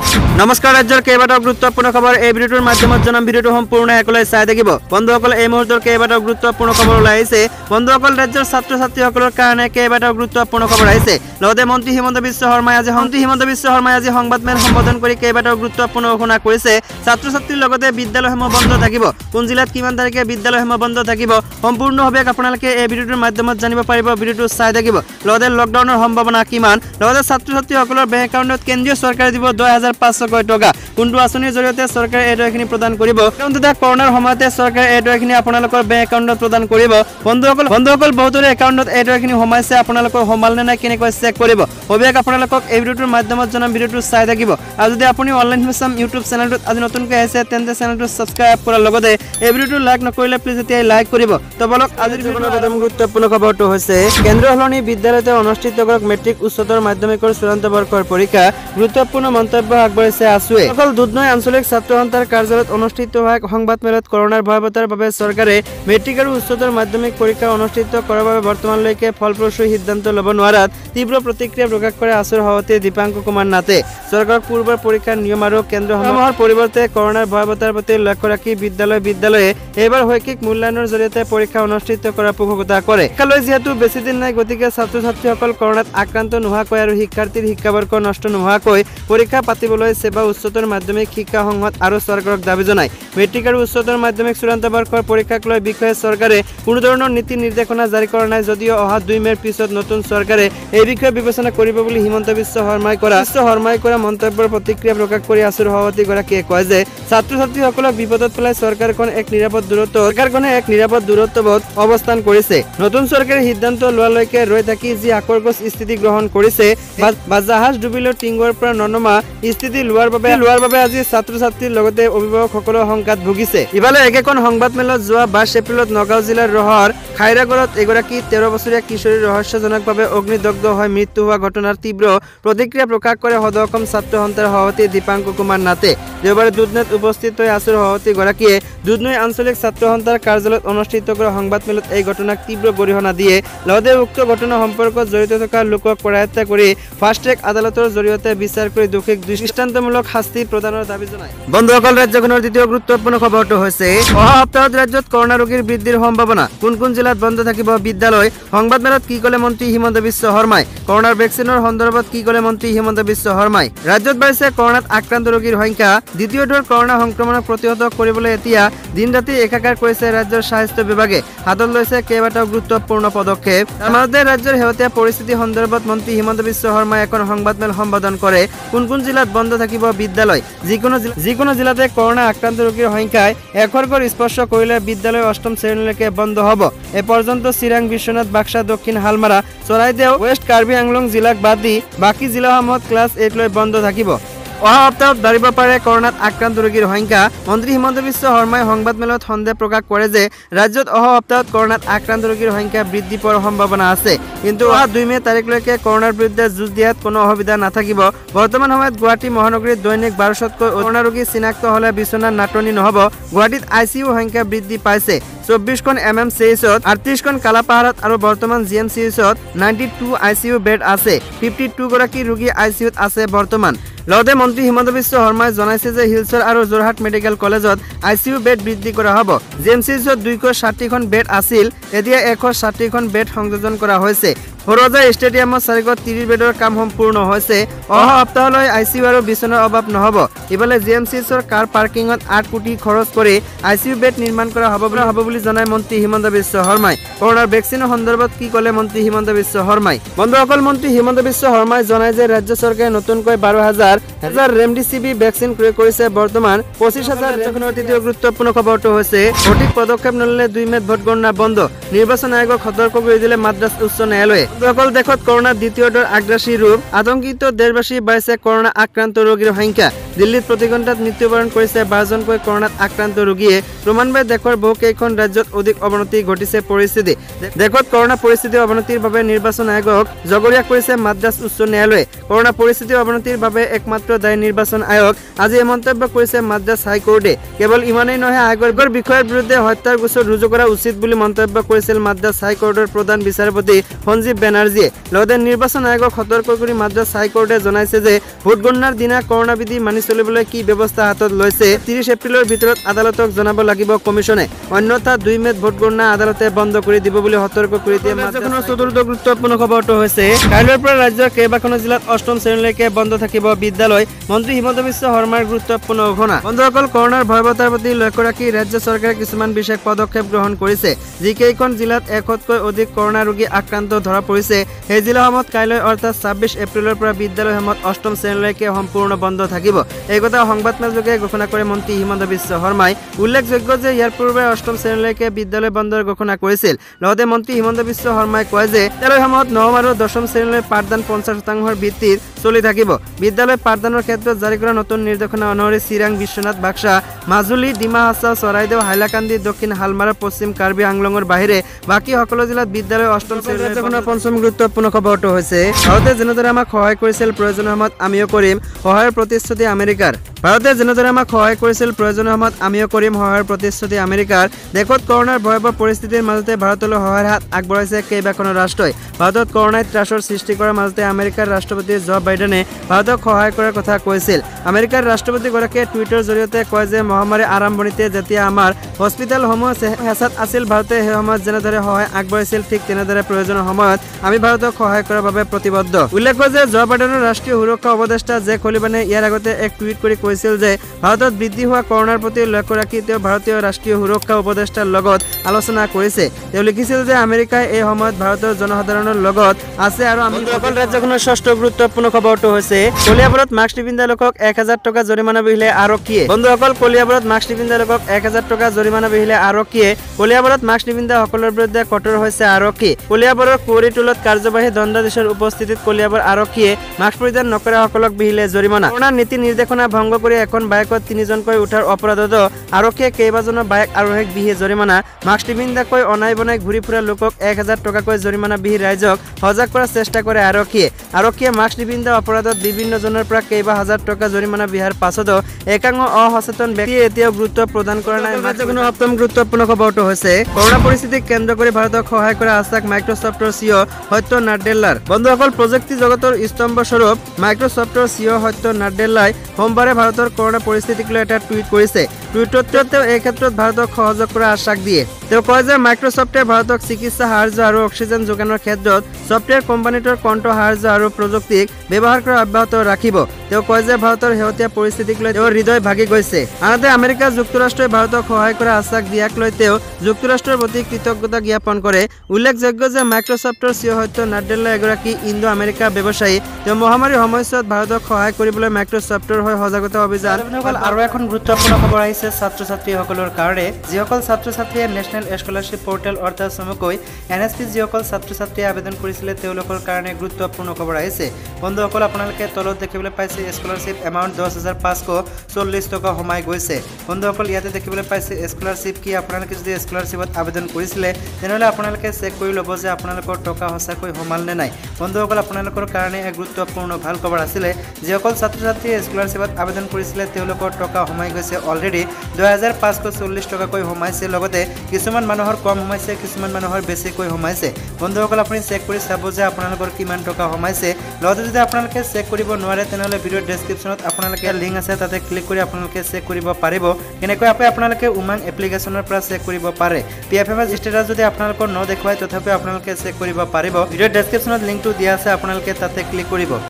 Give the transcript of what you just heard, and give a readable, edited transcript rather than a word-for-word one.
নমস্কাৰ ৰাজ্যৰ কেইবাটাও গুৰুত্বপূৰ্ণ খবৰ এই ভিডিঅ'টোৰ মাধ্যমত জনাম। ভিডিঅ'টো সম্পূৰ্ণ একলৈ চাই থাকিব। বন্ধুসকল, এই মুহূৰ্তৰ কেইবাটাও গুৰুত্বপূৰ্ণ খবৰ ওলাই আহিছে। বন্ধুসকল, ৰাজ্যৰ ছাত্ৰ ছাত্ৰীসকলৰ কাৰণে কেইবাটাও গুৰুত্বপূৰ্ণ খবৰ আহিছে। লগতে মন্ত্ৰী হিমন্ত বিশ্ব শৰ্মাই আজি সংবাদমেল সম্বোধন কৰি কেইবাটাও গুৰুত্বপূৰ্ণ ঘোষণা কৰিছে। ছাত্ৰ ছাত্ৰীৰ লগতে বিদ্যালয়সমূহ বন্ধ থাকিব। কোন জিলাত কিমান তাৰিখে বিদ্যালয়সমূহ বন্ধ থাকিব সম্পূৰ্ণভাৱে আপোনালোকে এই ভিডিঅ'টোৰ মাধ্যমত জানিব পাৰিব। ভিডিঅ'টো চাই থাকিব। লগতে লকডাউনৰ সম্ভাৱনা কিমান, লগতে ছাত্ৰ ছাত্ৰীসকলৰ বেংক একাউণ্টত কেন্দ্ৰীয় চৰকাৰে দিব 10,500 টকা। কোনটো আঁচনিৰ জৰিয়তে চৰকাৰে এই টকাখিনি প্ৰদান কৰিব। কৰোনাৰ সময়তে চৰকাৰে এই টকাখিনি আপোনালোকৰ বেংক একাউণ্টত প্ৰদান কৰিব। বন্ধুসকল বহুতৰে একাউণ্টত এই টকাখিনি সোমাইছে। আপোনালোকৰ সোমাল নে নাই কেনেকৈ চেক কৰিব অভিয়াক আপোনালোকক এই ভিডিঅ'টোৰ মাধ্যমত জনাম। ভিডিঅ'টো চাই থাকিব। আৰু যদি আপুনি অনলাইন মিছাম ইউটিউব চেনেলটোত আজি নতুনকৈ আহিছে তেন্তে চেনেলটো ছাবস্ক্ৰাইব কৰাৰ লগতে এই ভিডিঅ'টো লাইক নকৰিলে প্লিজ এতিয়াই লাইক কৰিব। তো বলক আজিৰ ভিডিঅ'ৰ প্ৰথম গুৰুত্বপূৰ্ণ খবৰটো হৈছে কেন্দ্ৰীয় সলনি বিদ্যালয়তে অনুষ্ঠিত কৰক মেট্ৰিক উচ্চতৰ মাধ্যমিকৰ চূড়ান্ত বৰ্ষৰ পৰীক্ষা। গুৰুত্বপূৰ্ণ মন্তব্য আগবঢ়াইছে আছুৱে। অকল দুধনৈ আঞ্চলিক ছাত্ৰ সন্থাৰ কাৰ্যালয়ত অনুষ্ঠিত হোৱা সংবাদমেলত কৰোনাৰ ভয়াৱহতাৰ বাবে চৰকাৰে মেট্ৰিক আৰু উচ্চতৰ মাধ্যমিক পৰীক্ষা অনুষ্ঠিত কৰাৰ বাবে বৰ্তমানলৈকে ফলপ্ৰসূ সিদ্ধান্ত ল'ব নোৱাৰাত তীব্ৰ প্ৰতিক্ৰিয়া প্ৰকাশ কৰে আছুৰ সভাপতি দীপাংক কুমাৰ নাথে। চৰকাৰক পূৰ্বৰ পৰীক্ষাৰ নিয়ম আৰু কেন্দ্ৰসমূহৰ পৰিৱৰ্তে কৰোনাৰ ভয়াৱহতাৰ প্ৰতি লক্ষ্য ৰাখি বিদ্যালয়ে এইবাৰ শৈক্ষিক মূল্যায়নৰ জৰিয়তে পৰীক্ষা অনুষ্ঠিত কৰাৰ পোষকতা কৰে। শিক্ষালৈ যিহেতু বেছি দিন নাই, গতিকে ছাত্ৰ ছাত্ৰীসকল কৰোনাত আক্ৰান্ত নোহোৱাকৈ আৰু শিক্ষাৰ্থীৰ শিক্ষাবৰ্ষ নষ্ট নোহোৱাকৈ পৰীক্ষা পাতিবলৈ সেৱা উচ্চতৰ মাধ্যমিক শিক্ষা সংঘত আৰু চৰকাৰক দাবী জনায়। মেট্ৰিক আৰু উচ্চতৰ মাধ্যমিক চূড়ান্ত বৰ্ষৰ পৰীক্ষাক লৈ বিষয়ে চৰকাৰে কোনো ধৰণৰ নীতি নিৰ্দেশনা জাৰি কৰা নাই যদিও অহা 2 মে'ৰ পিছত নতুন চৰকাৰে এই বিষয়ে বিবেচনা কৰিব বুলি হিমন্ত বিশ্ব শৰ্মাই কৰা মন্তব্যৰ প্ৰতিক্ৰিয়া প্ৰকাশ কৰি আছুৰ সভাপতিগৰাকীয়ে কয় যে ছাত্ৰ ছাত্ৰীসকলক বিপদত পেলাই চৰকাৰখনে এক নিৰাপদ দূৰত্বত অৱস্থান কৰিছে। নতুন চৰকাৰে সিদ্ধান্ত লোৱালৈকে ৰৈ থাকি যি আকৰ্ষক স্থিতি গ্ৰহণ কৰিছে বা জাহাজ ডুবিলেও টিংগৰ পৰা ননমা স্থিতি লোৱাৰ বাবে আজি ছাত্ৰ ছাত্ৰীৰ লগতে অভিভাৱকসকলৰ শংকাত ভুগিছে। ইফালে একেখন সংবাদমেলত যোৱা 22 এপ্ৰিলত নগাঁও জিলাৰ ৰহৰ খাইৰাগড়ত এগৰাকী 13 বছৰীয়া কিশোৰীৰ ৰহস্যজনকভাৱে অগ্নিদগ্ধ হৈ মৃত্যু হোৱা ঘটনাৰ তীব্ৰ প্ৰতিক্ৰিয়া প্ৰকাশ কৰে সদৌ অসম ছাত্ৰ সন্থাৰ সভাপতি দীপাংক কুমাৰ নাথে। দেওবাৰে দুধনৈত উপস্থিত হৈ আছুৰ সভাপতিগৰাকীয়ে দুধনৈ আঞ্চলিক ছাত্ৰ সন্থাৰ কাৰ্যালয়ত অনুষ্ঠিত কৰা সংবাদমেলত এই ঘটনাক তীব্ৰ গৰিহণা দিয়ে। লগতে উক্ত ঘটনা সম্পৰ্কত জড়িত থকা লোকক কৰায়ত্ব কৰি ফাষ্ট ট্ৰেক আদালতৰ জৰিয়তে বিচাৰ কৰি দোষীক দৃষ্টান্তমূলক শাস্তি প্ৰদানৰ দাবী জনায়। বন্ধুসকল, ৰাজ্যখনৰ দ্বিতীয় গুৰুত্বপূৰ্ণ খবৰটো হৈছে অহা সপ্তাহত ৰাজ্যত কৰোনা ৰোগীৰ বৃদ্ধিৰ সম্ভাৱনা। কোন জিলাত বন্ধ থাকিব বিদ্যালয়। সংবাদমেলত কি ক'লে মন্ত্ৰী হিমন্ত বিশ্ব শৰ্মাই। কৰোনাৰ ভেকচিনৰ সন্দৰ্ভত কি ক'লে মন্ত্ৰী হিমন্ত বিশ্ব শৰ্মাই। ৰাজ্যত বাঢ়িছে কৰোনাত আক্ৰান্ত ৰোগীৰ সংখ্যা। দ্বিতীয় ঢৌৰ কৰোনা সংক্ৰমণক প্ৰতিহত কৰিবলৈ এতিয়া দিন ৰাতি একাকাৰ কৰিছে ৰাজ্যৰ স্বাস্থ্য বিভাগে। হাতত লৈছে কেইবাটাও গুৰুত্বপূৰ্ণ পদক্ষেপ। তাৰ মাজতে ৰাজ্যৰ শেহতীয়া পৰিস্থিতি সন্দৰ্ভত মন্ত্ৰী হিমন্ত বিশ্ব শৰ্মাই এখন সংবাদমেল সম্বোধন কৰে। কোন জিলাত বন্ধ থাকিব বিদ্যালয়। যিকোনো জিলাতে কৰোনা আক্ৰান্ত ৰোগীৰ সংখ্যাই 100 ঘৰ স্পৰ্শ কৰিলে বিদ্যালয় 8ম শ্ৰেণীলৈকে বন্ধ হ'ব। এ পৰ্যন্ত চিৰাং, বিশ্বনাথ, বাক্সা, দক্ষিণ হালমাৰা, চৰাইদেউ, ৱেষ্ট কাৰ্বি আংলং জিলাক বাদ দি বাকী জিলাসমূহত ক্লাছ 8 লৈ বন্ধ থাকিব। অহা সপ্তাহত বাঢ়িব পাৰে কৰোনাত আক্ৰান্ত ৰোগীৰ সংখ্যা। মন্ত্ৰী হিমন্ত বিশ্ব শৰ্মাই সংবাদমেলত সন্দেহ প্ৰকাশ কৰে যে ৰাজ্যত অহা সপ্তাহত কৰোনাত আক্ৰান্ত ৰোগীৰ সংখ্যা বৃদ্ধি পোৱাৰ সম্ভাৱনা আছে। কিন্তু অহা 2 মে' তাৰিখলৈকে কৰোনাৰ বিৰুদ্ধে যুঁজ দিয়াত কোনো অসুবিধা নাথাকিব। বৰ্তমান সময়ত গুৱাহাটী মহানগৰীত দৈনিক 1200তকৈ কৰোনা ৰোগী চিনাক্ত হ'লে বিচনাৰ নাটনি নহ'ব। গুৱাহাটীত ICU সংখ্যা বৃদ্ধি পাইছে। 24খন MMCHত, 38খন কালাপাহাৰত আৰু বৰ্তমান GMCHত 92 ICU বেড আছে। 52 গৰাকী ৰোগী ICUত আছে বৰ্তমান। লগতে মন্ত্ৰী হিমন্ত বিশ্ব শৰ্মাই জনাইছে যে শিলচৰ আৰু যোৰহাট মেডিকেল কলেজত ICU বেড বৃদ্ধি কৰা হ'ব। GMCHত 260খন বেড আছিল, এতিয়া 160খন বেড সংযোজন কৰা হৈছে। সৰোজা ষ্টেডিয়ামত 430 বেডৰ কাম সম্পূৰ্ণ হৈছে। অহা সপ্তাহলৈ ICU আৰু বিচনাৰ অভাৱ নহ'ব। ইফালে GMCHৰ কাৰ পাৰ্কিঙত 8 কোটি খৰচ কৰি ICU বেড নিৰ্মাণ কৰা হ'ব বুলি জনায় মন্ত্ৰী হিমন্ত বিশ্ব শৰ্মাই। কৰোনাৰ ভেকচিনৰ সন্দৰ্ভত কি ক'লে মন্ত্ৰী হিমন্ত বিশ্ব শৰ্মাই। বন্ধুসকল, মন্ত্ৰী হিমন্ত বিশ্ব শৰ্মাই জনায় যে ৰাজ্য চৰকাৰে নতুনকৈ 12,000 ৰেমডিচিভিৰ ভেকচিন ক্ৰয় কৰিছে। বৰ্তমান 25,000। ৰাজ্যখনৰ তৃতীয় গুৰুত্বপূৰ্ণ খবৰটো হৈছে সঠিক পদক্ষেপ নল'লে 2 মে'ত ভোট গণনা বন্ধ। নিৰ্বাচন আয়োগক সতৰ্ক কৰি দিলে মাদ্ৰাজ উচ্চ ন্যায়ালয়ে। বন্ধুসকল, দেশত কৰোনাৰ দ্বিতীয় ঢৌৰ আগ্ৰাসী ৰূপ। আতংকিত দেশবাসী, বাঢ়িছে কৰোনা আক্ৰান্ত ৰোগীৰ সংখ্যা। দিল্লীত প্ৰতি ঘণ্টাত মৃত্যুবৰণ কৰিছে 12জনকৈ কৰোনাত আক্ৰান্ত ৰোগীয়ে। ক্ৰমান্বয়ে দেশৰ বহুকেইখন ৰাজ্যত অধিক অৱনতি ঘটিছে পৰিস্থিতি। দেশত কৰোনা পৰিস্থিতিৰ অৱনতিৰ বাবে নিৰ্বাচন আয়োগক জগৰীয়া কৰিছে মাদ্ৰাজ উচ্চ ন্যায়ালয়ে। কৰোনা পৰিস্থিতিৰ অৱনতিৰ বাবে একমাত্ৰ দায়ী নিৰ্বাচন আয়োগ। আজি এই মন্তব্য কৰিছে মাদ্ৰাজ হাইকোৰ্টে। কেৱল ইমানেই নহয়, আয়োগৰ বিষয়ৰ বিৰুদ্ধে হত্যাৰ গোচৰ ৰুজু কৰা উচিত বুলি মন্তব্য কৰিছিল মাদ্ৰাজ হাইকোৰ্টৰ প্ৰধান বিচাৰপতি সঞ্জীৱ বেনাৰ্জীয়ে লগতে নিৰ্বাচন আয়োগক সতৰ্ক কৰি মাদ্ৰাছ হাইকোৰ্টে জনাইছে যে ভোট গণনাৰ দিনা কৰোনা বিধি মানি চলিবলৈ কি ব্যৱস্থা হাতত লৈছে 30 এপ্ৰিলৰ ভিতৰত আদালতক জনাব লাগিব কমিছনে অন্যথা 2 মেত ভোট গণনা আদালতে বন্ধ কৰি দিব বুলি সতৰ্ক কৰি দিয়ে। ৰাজ্যখনৰ চতুৰ্থ গুৰুত্বপূৰ্ণ খবৰটো হৈছে কাইলৈৰ পৰা ৰাজ্যৰ কেইবাখনো জিলাত অষ্টম শ্ৰেণীলৈকে বন্ধ থাকিব বিদ্যালয়। মন্ত্ৰী হিমন্ত বিশ্ব শৰ্মাৰ গুৰুত্বপূৰ্ণ ঘোষণা। বন্ধুসকল, কৰোনাৰ ভয়াৱহতাৰ প্ৰতি লক্ষ্য ৰাখি ৰাজ্য চৰকাৰে কিছুমান বিশেষ পদক্ষেপ গ্ৰহণ কৰিছে। যিকেইখন জিলাত 100তকৈ অধিক কৰোনা ৰোগী আক্ৰান্ত ধৰা পৰিছে সেই জিলাসমূহত কাইলৈ অৰ্থাৎ 26 এপ্ৰিলৰ পৰা বিদ্যালয়সমূহত অষ্টম শ্ৰেণীলৈকে সম্পূৰ্ণ বন্ধ থাকিব। এই কথা সংবাদমেলযোগে ঘোষণা কৰে মন্ত্ৰী হিমন্ত বিশ্ব শৰ্মাই। উল্লেখযোগ্য যে ইয়াৰ পূৰ্বে অষ্টম শ্ৰেণীলৈকে বিদ্যালয় বন্ধৰ ঘোষণা কৰিছিল। লগতে মন্ত্ৰী হিমন্ত বিশ্ব শৰ্মাই কয় যে বিদ্যালয়সমূহত নৱম আৰু দশম শ্ৰেণীলৈ পাঠদান 50% ভিত্তিত চলি থাকিব। বিদ্যালয় পাঠদানৰ ক্ষেত্ৰত জাৰি কৰা নতুন নিৰ্দেশনা অনুসৰি চিৰাং, বিশ্বনাথ, বাক্সা, মাজুলী, ডিমা হাছাও, চৰাইদেউ, হাইলাকান্দি, দক্ষিণ হালমাৰা, পশ্চিম কাৰ্বি আংলঙৰ বাহিৰে বাকী সকলো জিলাত বিদ্যালয় অষ্টম শ্ৰেণীৰ ৰাজ্যখনৰ পঞ্চম গুৰুত্বপূৰ্ণ খবৰটো হৈছে ভাৰতে যেনেদৰে আমাক সহায় কৰিছিল প্ৰয়োজনীয় সময়ত আমিও কৰিম সহায়ৰ প্ৰতিশ্ৰুতি আমেৰিকাৰ। ভাৰতে যেনেদৰে আমাক সহায় কৰিছিল প্ৰয়োজনীয় সময়ত আমিও কৰিম সহায়ৰ প্ৰতিশ্ৰুতি আমেৰিকাৰ। দেশত কৰোনাৰ ভয়াৱহ পৰিস্থিতিৰ মাজতে ভাৰতলৈ সহায়ৰ হাত আগবঢ়াইছে কেইবাখনো ৰাষ্ট্ৰই। ভাৰতত কৰোনাই ত্ৰাসৰ সৃষ্টি কৰাৰ মাজতে আমেৰিকাৰ ৰাষ্ট্ৰপতি জো বাইডেনে ভাৰতক সহায় কৰাৰ কথা কৈছিল। আমেৰিকাৰ ৰাষ্ট্ৰপতিগৰাকীয়ে টুইটাৰৰ জৰিয়তে কয় যে মহামাৰীৰ আৰম্ভণিতে যেতিয়া আমাৰ হস্পিটেলসমূহ হেঁচাত আছিল ভাৰতে সেই সময়ত যেনেদৰে সহায় আগবঢ়াইছিল ঠিক তেনেদৰে প্ৰয়োজনীয় সময়ত আমি ভাৰতক সহায় কৰাৰ বাবে প্ৰতিবদ্ধ। উল্লেখ্য যে জো বাইডেনৰ ৰাষ্ট্ৰীয় সুৰক্ষা উপদেষ্টা জেক সলিভানে ইয়াৰ আগতে এক টুইট কৰি কৈছিল যে ভাৰতত বৃদ্ধি হোৱা কৰোনাৰ প্ৰতি লক্ষ্য ৰাখি তেওঁ ভাৰতীয় ৰাষ্ট্ৰীয় সুৰক্ষা উপদেষ্টাৰ লগত আলোচনা কৰিছে। তেওঁ লিখিছিল যে আমেৰিকাই এই সময়ত ভাৰতৰ জনসাধাৰণৰ লগত আছে আৰু আমি অকল ৰাজ্যখনৰ ষষ্ঠ গুৰুত্বপূৰ্ণ খবৰটো হৈছে কলিয়াবৰত মাস্ক নিপিন্ধা লোকক 1000 টকা জৰিমনা বিহিলে আৰক্ষীয়ে। বন্ধুসকল, কলিয়াবৰত মাস্ক নিপিন্ধা লোকক 1000 টকা জৰিমনা বিহিলে আৰক্ষীয়ে। কলিয়াবৰত মাস্ক নিপিন্ধা সকলৰ বিৰুদ্ধে কঠোৰ হৈছে আৰক্ষী। কলিয়াবৰৰ কুঁৱৰীটোলত কাৰ্যবাহী দণ্ডাধীশৰ উপস্থিতিত কলিয়াবৰ আৰক্ষীয়ে মাস্ক পৰিধান নকৰা সকলক বিহিলে জৰিমনা। কৰোনাৰ নীতি নিৰ্দেশনা ভংগ কৰি এখন বাইকত 3জনকৈ উঠাৰ অপৰাধত আৰক্ষীয়ে কেইবাজনো বাইক আৰোহীক বিহি জৰিমনা। মাস্ক নিপিন্ধাকৈ অনাই বনাই ঘূৰি ফুৰা লোকক 1000 টকাকৈ জৰিমনা বিহি ৰাইজক সজাগ কৰাৰ চেষ্টা কৰে আৰক্ষীয়ে। আৰক্ষীয়ে মাস্ক নিপিন্ধা অপৰাধত বিভিন্নজনৰ পৰা কেইবা হাজাৰ টকা জৰিমনা বিহাৰ পাছতো একাংশ অসচেতন ব্যক্তিয়ে এতিয়াও গুৰুত্ব প্ৰদান কৰা নাই। ৰাজ্যখনৰ সপ্তম গুৰুত্বপূৰ্ণ খবৰটো হৈছে কৰোনা পৰিস্থিতিক কেন্দ্ৰ কৰি ভাৰতক সহায় কৰা আশ্বাস মাইক্ৰছফ্টৰ CEO সত্য নাডেল্লাৰ। বন্ধুসকল, প্ৰযুক্তি জগতৰ স্তম্ভস্বৰূপ মাইক্ৰছফ্টৰ CEO সত্য নাডেল্লাই সোমবাৰে ভাৰতৰ কৰোনা পৰিস্থিতিক লৈ এটা টুইট কৰিছে। টুইটত তেওঁ এই ক্ষেত্ৰত ভাৰতক সহযোগ কৰাৰ আশ্বাস দিয়ে। তেওঁ কয় যে মাইক্ৰছফ্টে ভাৰতক চিকিৎসা সাহায্য আৰু অক্সিজেন যোগানৰ ক্ষেত্ৰত ছফ্টৱেৰ কোম্পানীটোৰ কণ্ঠ সাহায্য আৰু প্ৰযুক্তিক ব্যৱহাৰ কৰা অব্যাহত ৰাখিব। তেওঁ কয় যে ভাৰতৰ শেহতীয়া পৰিস্থিতিক লৈ তেওঁৰ হৃদয় ভাগি গৈছে। আনহাতে আমেৰিকা যুক্তৰাষ্ট্ৰই ভাৰতক সহায় কৰাৰ আশ্বাস দিয়াক লৈ তেওঁ যুক্তৰাষ্ট্ৰৰ প্ৰতি কৃতজ্ঞতা জ্ঞাপন কৰে। উল্লেখযোগ্য যে মাইক্ৰছফ্টৰ CEO সত্য নাডেল্লা এগৰাকী ইণ্ডো আমেৰিকা ব্যৱসায়ী। তেওঁ মহামাৰীৰ সময়ছোৱাত ভাৰতক সহায় কৰিবলৈ মাইক্ৰছফ্টৰ হৈ সজাগতা অভিযান। আৰু এখন গুৰুত্বপূৰ্ণ খবৰ আহিছে ছাত্ৰ ছাত্ৰীসকলৰ কাৰণে। যিসকল ছাত্ৰ ছাত্ৰীয়ে নেশ্যনেল স্কলাৰশ্বিপ পৰ্টেল অৰ্থাৎ চমুকৈ NSP যিসকল ছাত্ৰ ছাত্ৰীয়ে আবেদন কৰিছিলে তেওঁলোকৰ কাৰণে গুৰুত্বপূৰ্ণ খবৰ আহিছে। বন্ধুসকল, আপোনালোকে তলত দেখিবলৈ পাইছে স্কলাৰশ্বিপ এমাউণ্ট 10,540 টকা সোমাই গৈছে। বন্ধুসকল, ইয়াতে দেখিবলৈ পাইছে স্কলাৰশ্বিপ কি। আপোনালোকে যদি স্কলাৰশ্বিপত আবেদন কৰিছিলে তেনেহ'লে আপোনালোকে চেক কৰি ল'ব যে আপোনালোকৰ টকা সঁচাকৈ সোমাল নে নাই। বন্ধুসকল, আপোনালোকৰ কাৰণে এক গুৰুত্বপূৰ্ণ ভাল খবৰ আছিলে। যিসকল ছাত্ৰ ছাত্ৰীয়ে স্কলাৰশ্বিপত আবেদন কৰিছিলে তেওঁলোকৰ টকা সোমাই গৈছে। অলৰেডি 2,540 টকাকৈ সোমাইছে। লগতে কিছুমান মানুহৰ কম সোমাইছে, কিছুমান মানুহৰ বেছিকৈ সোমাইছে। বন্ধুসকল, আপুনি চেক কৰি চাব যে আপোনালোকৰ কিমান টকা সোমাইছে। লগতে যদি আপোনালোকে চেক কৰিব নোৱাৰে তেনেহ'লে ভিডিঅ'ৰ ডেছক্ৰিপশ্যনত আপোনালোকে লিংক আছে, তাতে ক্লিক কৰি আপোনালোকে চেক কৰিব পাৰিব। কেনেকৈ আপোনালোকে উমাং এপ্লিকেশ্যনৰ পৰা চেক কৰিব পাৰে। PFMS ষ্টেটাছ যদি আপোনালোকৰ নেদেখুৱায় তথাপিও আপোনালোকে চেক কৰিব পাৰিব। ভিডিঅ'ৰ ডেছক্ৰিপশ্যনত লিংকটো দিয়া আছে, আপোনালোকে তাতে ক্লিক কৰিব।